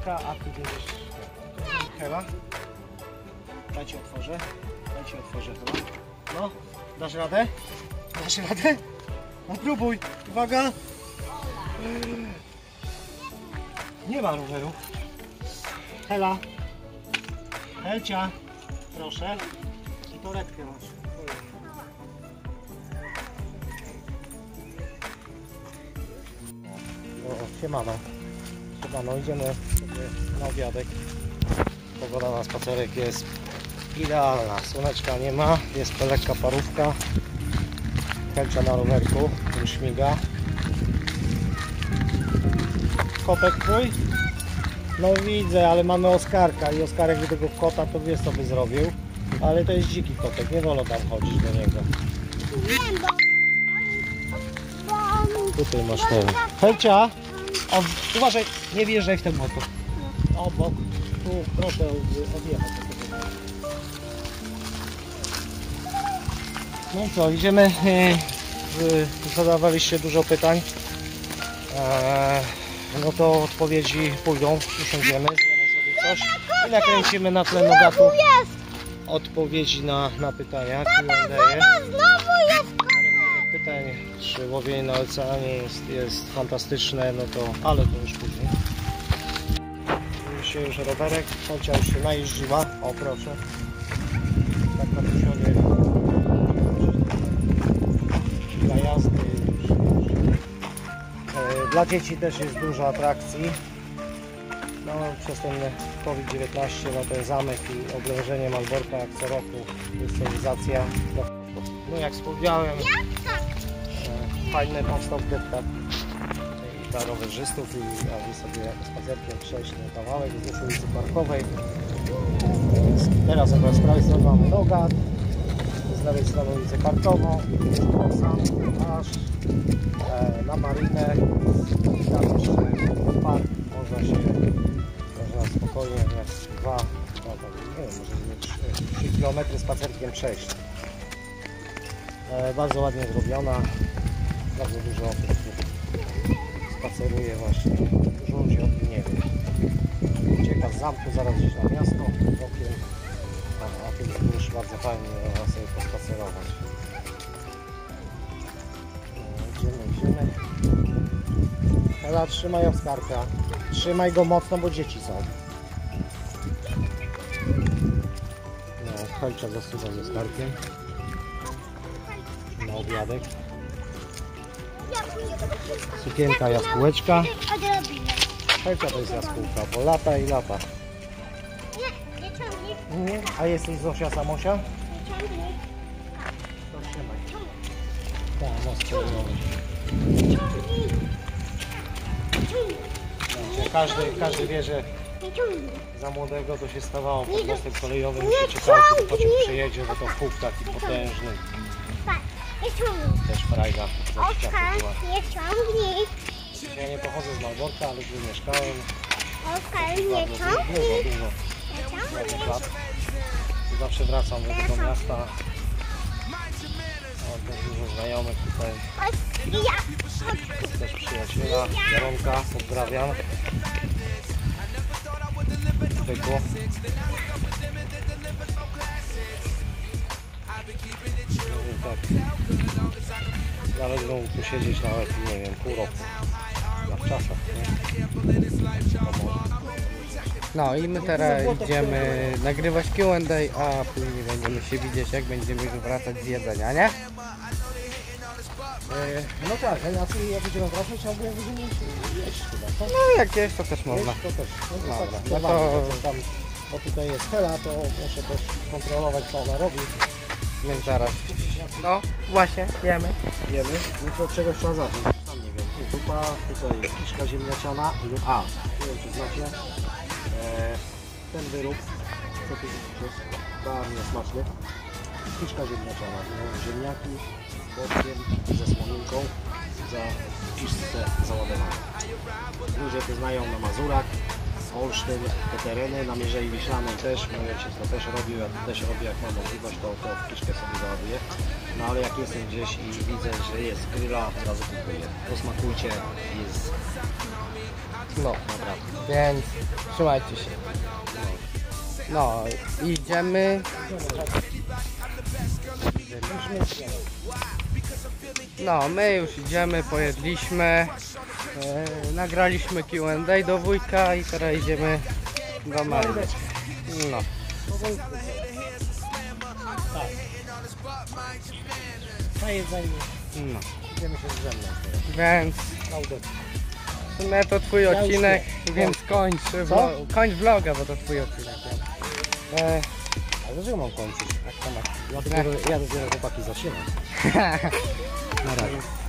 Helka, a ty będziesz... Hela? Dajcie otworzę. Dajcie otworzę Hela. No, dasz radę? Dasz radę? No próbuj. Uwaga. Nie ma roweru. Hela. Helcia. Proszę. I torebkę masz. O, siemano. Siemano, idziemy sobie na obiadek. Pogoda na spacerek jest idealna. Słoneczka nie ma, jest lekka parówka. Helcia na rowerku, już śmiga. Kotek twój? No widzę, ale mamy Oskarka i Oskarek by tego kota to wie co by zrobił. Ale to jest dziki kotek, nie wolno tam chodzić do niego. Tutaj masz ten. Helcia! O, uważaj, nie wjeżdżaj w ten motor. Obok, tu proszę odjechać. No co, idziemy. Zadawaliście dużo pytań. No to odpowiedzi pójdą. Usiądziemy, zjemy sobie coś i nakręcimy na tle Nogatu odpowiedzi na pytania. Pytań, czy łowienie na oceanie jest fantastyczne, no to, ale to już później. Dzisiaj już rowerek, Helcia już się najeździła, o proszę. Tak na poziomie dla jazdy. Dla dzieci też jest dużo atrakcji. No, przez ten COVID-19, no ten zamek i oblężenie Malborka jak co roku, specjalizacja. No jak wspomniałem, fajny powstał getkat dla rowerzystów i aby sobie spacerkiem przejść na kawałek z ulicy Parkowej. Teraz z prawej strony mamy Nogat, z lewej strony ulicę Parkową, jest Kosa, aż na Marynę, tam jeszcze park, można spokojnie jak 2, nie wiem, może 3 km spacerkiem przejść. Bardzo ładnie zrobiona, bardzo dużo osób spaceruje właśnie, dużo ludzi o tym nie wie. Ucieka z zamku zaraz gdzieś na miasto, bokiem, a tu wzdłuż bardzo fajnie można sobie pospacerować. Idziemy. Hela, trzymaj Oskarka, trzymaj go mocno, bo dzieci są. No, Helcia zasuwa z Oskarkiem na obiadek. Sukienka jaskółeczka. Helcia to jest jaskółka, bo lata i lata. Nie? A jesteś Zosia Samosia? To trzymaj. Tak, most kolejowy. Każdy wie, że za młodego to się stawało pod mostem kolejowym, się czekało, kiedy pociąg przejedzie, bo to huk taki potężny. Też frajda. Ja nie pochodzę z Malborka, ale tu mieszkałem. Dużo lat. I zawsze wracam do tego miasta. Mam też dużo znajomych tutaj. Też przyjaciela, Jaronka, pozdrawiam. Pykło. Tak. Nawet mógł tu siedzieć nawet, nie wiem, pół roku. Na wczasach, nie? No i my teraz idziemy nagrywać Q&A, a później będziemy się widzieć, jak będziemy już wracać z jedzenia, nie? No tak, a jak będziemy wracać, albo jak będziemy jeść chyba, tak? No jak jest, to też można. Jeść to też. No to Dobra, tak, no to... tam, bo tutaj jest Hela, to muszę też kontrolować, co ona robi. Więc zaraz. No właśnie, jemy. Wiemy, no to czegoś trzeba zacząć. Tam nie wiem, tu zupa, tutaj kiszka ziemniaczana. A, nie wiem czy znacie. Ten wyrób, co tu jest bardzo smaczny. Kiszka ziemniaczana, ziemniaki z boczkiem, ze słoninką, za kiszce załadowane. Ludzie to znają na Mazurach, Olsztyn, te tereny, na Mierzei Wiślanej też, mój ojciec to też robił, ja też robię, jak mam możliwość, to w kiszkę sobie załaduję. Na No ale jak jestem gdzieś i widzę, że jest grilla, od razu kupuję. Posmakujcie, jest No, naprawdę. więc trzymajcie się. No, idziemy. No, my już idziemy, pojedliśmy. Nagraliśmy Q&A do wujka i teraz idziemy do Marii. No. Tak. Na jedzenie. No. Idziemy się drzemnąć. Więc w sumie to twój odcinek, więc kończ vloga, bo to twój odcinek. Ale dlaczego mam kończyć? Jak to masz? Ja dopiero chłopaki zaczynam. Na razie.